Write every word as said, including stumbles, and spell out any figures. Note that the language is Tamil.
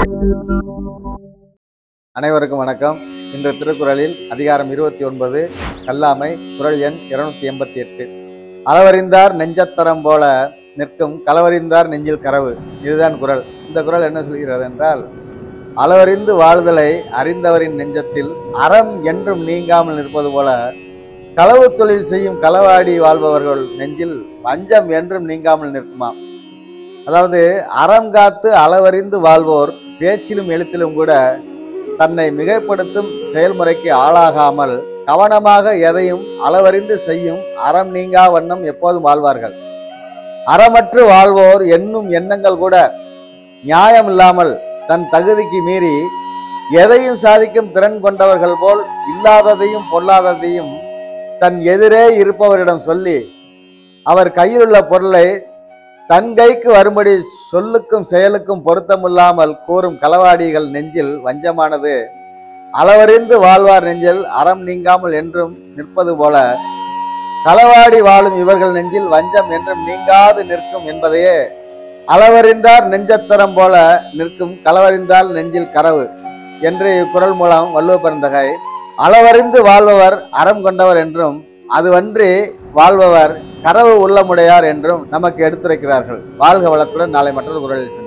அனைவருக்கும் வணக்கம். இன்று திருக்குறளில் அதிகாரம் இருபத்தி ஒன்பது கல்லாமை, குறள் எண் இருநூத்தி எண்பத்தி எட்டு. அளவறிந்தார் நெஞ்சத்தரம் போல நிற்கும் களவறிந்தார் நெஞ்சில் கரவு. இதுதான் குறள். இந்த குறள் என்ன சொல்கிறது என்றால், அளவறிந்து வாழ்தலை அறிந்தவரின் நெஞ்சத்தில் அறம் என்றும் நீங்காமல் நிற்பது போல களவு தொழில் செய்யும் களவாடி வாழ்பவர்கள் நெஞ்சில் வஞ்சம் என்றும் நீங்காமல் நிற்குமாம். அதாவது அறம் காத்து அளவறிந்து வாழ்வோர் பேச்சிலும் எழுத்திலும் கூட தன்னை மிகைப்படுத்தும் செயல்முறைக்கு ஆளாகாமல் கவனமாக எதையும் அளவறிந்து செய்யும் அறம் நீங்கா வண்ணம் எப்போதும் வாழ்வார்கள். அறமற்று வாழ்வோர் என்னும் எண்ணங்கள் கூட நியாயம் இல்லாமல் தன் தகுதிக்கு மீறி எதையும் சாதிக்கும் திறன் கொண்டவர்கள் போல் இல்லாததையும் பொல்லாததையும் தன் எதிரே இருப்பவரிடம் சொல்லி அவர் கையிலுள்ள பொருளை தன் கைக்கு வரும்படி சொல்லுக்கும் செயலுக்கும் பொருத்தமில்லாமல் கூறும் களவாடிகள் நெஞ்சில் வஞ்சமானது அளவறிந்து வாழ்வார் நெஞ்சில் அறம் நீங்காமல் என்றும் நிற்பது போல களவாடி வாழும் இவர்கள் நெஞ்சில் வஞ்சம் என்றும் நீங்காது நிற்கும் என்பதையே அளவறிந்தார் நெஞ்சத்தரம் போல நிற்கும் களவறிந்தால் நெஞ்சில் கரவு என்று இக்குறள் மூலம் வள்ளுவ பெருந்தகை அளவறிந்து வாழ்பவர் அறம் கொண்டவர் என்றும் அதுவன்றி வாழ்பவர் கரவு உள்ளமுடையார் என்றும் நமக்கு எடுத்துரைக்கிறார்கள். வாழ்க வளத்துடன். நாளை மற்றொரு குறளில்